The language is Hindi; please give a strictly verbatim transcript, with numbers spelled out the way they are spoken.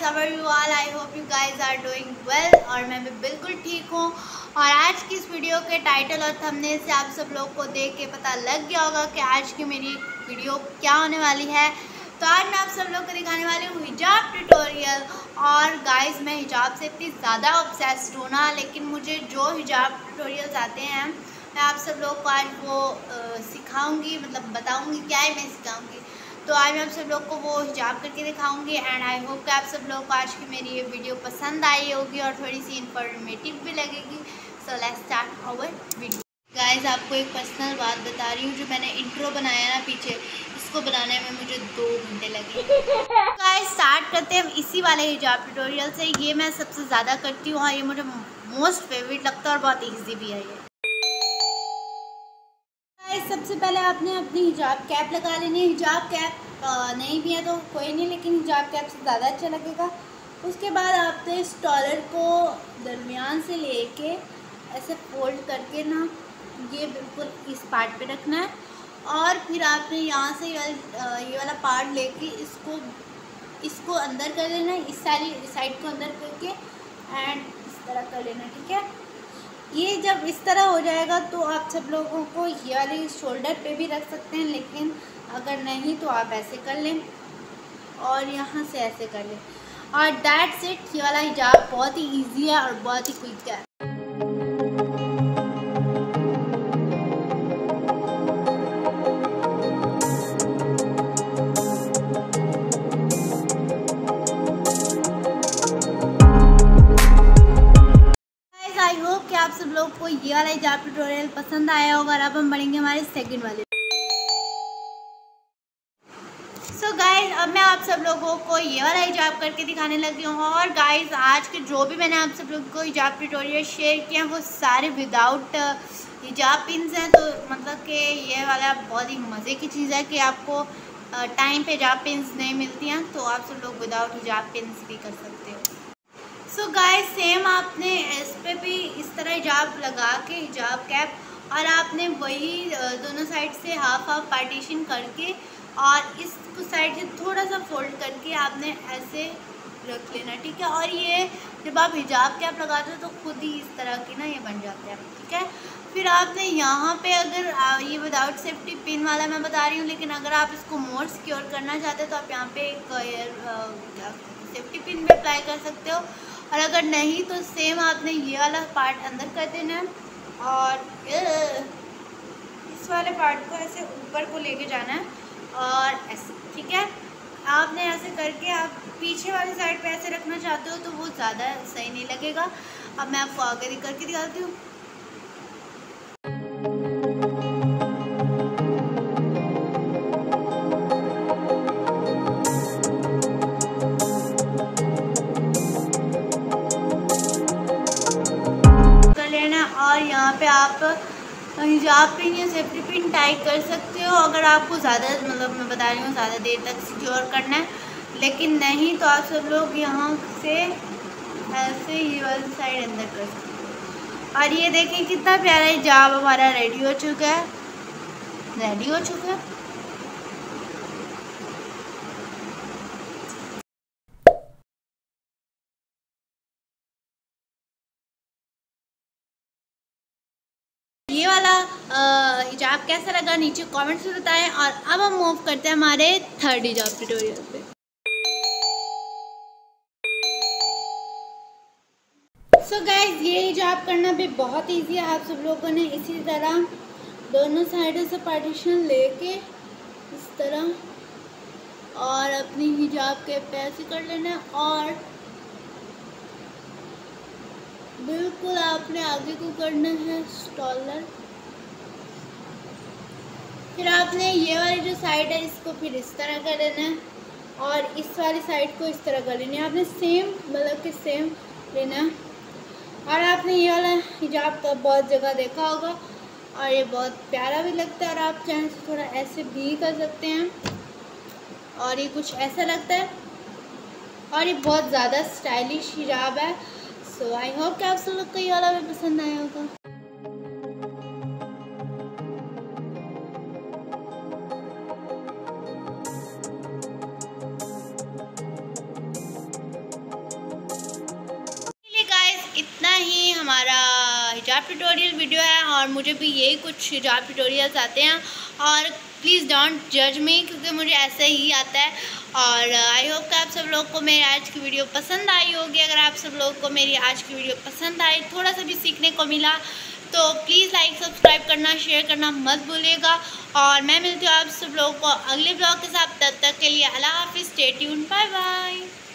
How are you all? I hope you guys are doing well. और मैं भी बिल्कुल ठीक हूँ। और आज की इस वीडियो के टाइटल और थंबनेल से आप सब लोग को देख के पता लग गया होगा कि आज की मेरी वीडियो क्या होने वाली है। तो आज मैं आप सब लोग को दिखाने वाली हूँ हिजाब ट्यूटोरियल। और गाइज मैं हिजाब से इतनी ज़्यादा ऑब्सेस्ड हूँ ना, लेकिन मुझे जो हिजाब ट्यूटोरियल्स आते हैं मैं आप सब लोग को आज वो सिखाऊंगी, मतलब बताऊंगी क्या है, मैं सिखाऊंगी। तो आज मैं आप सब लोग को वो हिजाब करके दिखाऊंगी। एंड आई होप कि आप सब लोग को आज की मेरी ये वीडियो पसंद आई होगी और थोड़ी सी इंफॉर्मेटिव भी लगेगी। So let's start our video. Guys आपको एक पर्सनल बात बता रही हूँ, जो मैंने इंट्रो बनाया ना पीछे, इसको बनाने में मुझे दो घंटे लगे। गाइस स्टार्ट करते हैं इसी वाले हिजाब ट्यूटोरियल से। ये मैं सबसे ज़्यादा करती हूँ और ये मुझे मोस्ट फेवरेट लगता है और बहुत ईजी भी है ये। सबसे पहले आपने अपनी हिजाब कैप लगा लेनी है। हिजाब कैप नहीं भी है तो कोई नहीं, लेकिन हिजाब कैप से ज़्यादा अच्छा लगेगा। उसके बाद आपने इस डॉलर को दरमियान से लेके ऐसे फोल्ड करके ना ये बिल्कुल इस पार्ट पे रखना है। और फिर आपने यहाँ से ये वाला पार्ट लेके इसको इसको अंदर कर लेना है, इस सारी साइड को अंदर करके एंड इस तरह कर लेना, ठीक है। ये जब इस तरह हो जाएगा तो आप सब लोगों को ये वाली शोल्डर पे भी रख सकते हैं, लेकिन अगर नहीं तो आप ऐसे कर लें और यहाँ से ऐसे कर लें। और दैट्स इट। ये वाला हिजाब बहुत ही इजी है और बहुत ही क्विक है। आई होप कि आप सब लोग को ये वाला हिजाब ट्यूटोरियल पसंद आया होगा। और अब हम बढ़ेंगे हमारे सेकंड वाले। सो so गाइज अब मैं आप सब लोगों को ये वाला हिजाब करके दिखाने लगी हूँ। और गाइज आज के जो भी मैंने आप सब लोगों को हिजाब ट्यूटोरियल शेयर किए हैं वो सारे विदाउट हिजाब पिन्स हैं। तो मतलब कि ये वाला बहुत ही मज़े की चीज़ है कि आपको टाइम पे हिजाब पिन्स नहीं मिलती हैं, तो आप सब लोग विदाउट हिजाब पिन्स भी कर सकते हो। सो गाइस सेम आपने इस पे भी इस तरह हिजाब लगा के हिजाब कैप और आपने वही दोनों साइड से हाफ हाफ पार्टीशन करके और इस साइड से थोड़ा सा फोल्ड करके आपने ऐसे रख लेना, ठीक है। और ये जब आप हिजाब कैप लगाते हो तो खुद ही इस तरह की ना ये बन जाते हैं, ठीक है। फिर आपने यहाँ पे अगर ये विदाउट सेफ्टी पिन वाला मैं बता रही हूँ, लेकिन अगर आप इसको मोर सिक्योर करना चाहते हो तो आप यहाँ पे एक सेफ्टी पिन भी अप्लाई कर सकते हो। और अगर नहीं तो सेम आपने ये वाला पार्ट अंदर कर देना है और इस वाले पार्ट को ऐसे ऊपर को लेके जाना है और ऐसे, ठीक है। आपने ऐसे करके आप पीछे वाली साइड पे ऐसे रखना चाहते हो तो वो ज़्यादा सही नहीं लगेगा। अब मैं आपको आगे करके दिखाती हूँ। और यहाँ पे आप हिजाब पिन या सेफ्टी पिन टाइट कर सकते हो अगर आपको ज़्यादा, मतलब मैं बता रही हूँ ज़्यादा देर तक सिक्योर करना है। लेकिन नहीं तो आप सब लोग यहाँ से ऐसे ये वाली साइड अंदर कर सकते हो। और ये देखें कितना प्यारा हिजाब हमारा रेडी हो चुका है, रेडी हो चुका है। ये वाला हिजाब कैसा लगा नीचे कमेंट्स में बताएं। और अब हम मूव करते हैं हमारे थर्ड हिजाब ट्यूटोरियल पे। सो गाइस ये हिजाब करना भी बहुत इजी है। आप सब लोगों ने इसी तरह दोनों साइडों से पार्टीशन लेके इस तरह और अपनी हिजाब के पैसे कर लेना है और बिल्कुल आपने आगे को करना है स्टॉलर। फिर आपने ये वाली जो साइड है इसको फिर इस तरह कर लेना है और इस वाली साइड को इस तरह कर लेना है। आपने सेम मतलब कि सेम लेना है। और आपने ये वाला हिजाब तो बहुत जगह देखा होगा और ये बहुत प्यारा भी लगता है। और आप चाहें तो थोड़ा ऐसे भी कर सकते हैं और ये कुछ ऐसा लगता है और ये बहुत ज़्यादा स्टाइलिश हिजाब है। सो आई होप कि आप सब लोग को ये वाला भी पसंद आया होगा। हिजाब ट्यूटोरियल वीडियो है और मुझे भी यही कुछ हिजाब ट्यूटोरियल्स आते हैं और प्लीज़ डोंट जज मी क्योंकि मुझे ऐसे ही आता है। और आई होप कि आप सब लोग को मेरी आज की वीडियो पसंद आई होगी। अगर आप सब लोग को मेरी आज की वीडियो पसंद आई, थोड़ा सा भी सीखने को मिला, तो प्लीज़ लाइक सब्सक्राइब करना, शेयर करना मत भूलिएगा। और मैं मिलती हूँ आप सब लोगों को अगले ब्लॉग के साथ। तब तक के लिए अल्लाह हाफिज़, स्टे ट्यून्ड, बाय बाय।